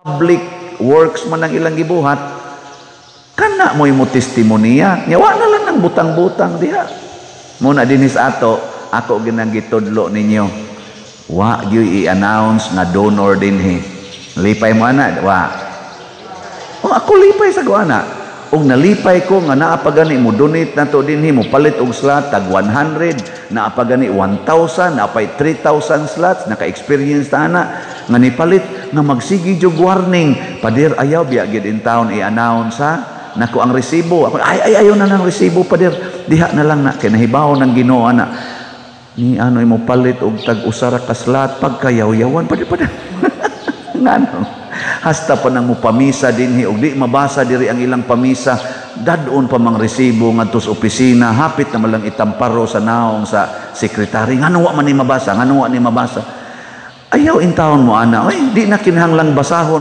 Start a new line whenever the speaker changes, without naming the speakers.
public works man ang ilang gibuhat, kana mo imo testimonya, nyawa na lang ng butang-butang diha. Muna dinis ato, ako ginang gitudlo ninyo. Wa gyud i-announce nga donor dinhi. Lipay mo ana, wa. O ako lipay sa kuana. Og nalipay ko nga naa pa gani mo donate nato dinhi, mo palit og slot tag 100, naa pa gani 1,000, naa pa 3,000 slots, naka-experience ta ana nga nipalit nga magsigi jog warning. Pader ayaw biya gid in town i-announce ha. Nako ang resibo. Ako ayaw na ng resibo pader. Diha na lang na kay nahibaw ng Ginoo ana. Ni ano imo palit og tag usara ka slot pagkayaw-yawan pader. Ngano? Hasta pa nang mo pamisa dinhi og di mabasa diri ang ilang pamisa, dadon pa mang resibo ngadto sa opisina, hapit na malang itamparo sa naong sa sekretary. Ngano wa man ni mabasa? Ngano wa ni mabasa? Ayaw in town mo ana. Oy, di na kinahanglang basahon.